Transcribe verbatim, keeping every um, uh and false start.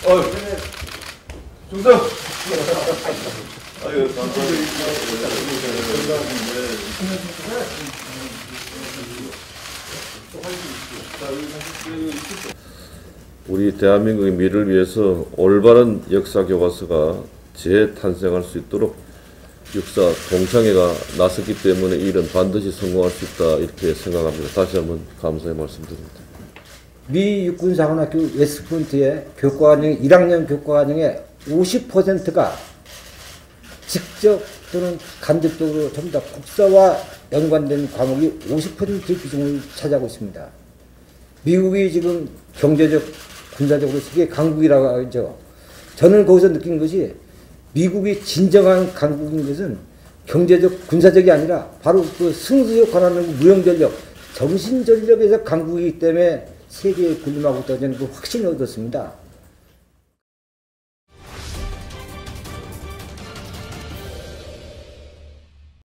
어, 중성. 아유, 우리 대한민국의 미래를 위해서 올바른 역사 교과서가 재탄생할 수 있도록 역사 동창회가 나섰기 때문에 이 일은 반드시 성공할 수 있다 이렇게 생각합니다. 다시 한번 감사의 말씀드립니다. 미 육군사관학교 웨스트포인트의 교과과정 일 학년 교과과정의 오십 퍼센트가 직접 또는 간접적으로 전부 다 국사와 연관된 과목이 오십 퍼센트 비중을 차지하고 있습니다. 미국이 지금 경제적, 군사적으로 세계 강국이라고 하죠. 저는 거기서 느낀 것이 미국이 진정한 강국인 것은 경제적, 군사적이 아니라 바로 그 승수에 관한 무용전력, 정신전력에서 강국이기 때문에 세계에 군림하고 있다는 그 확신을 얻었습니다.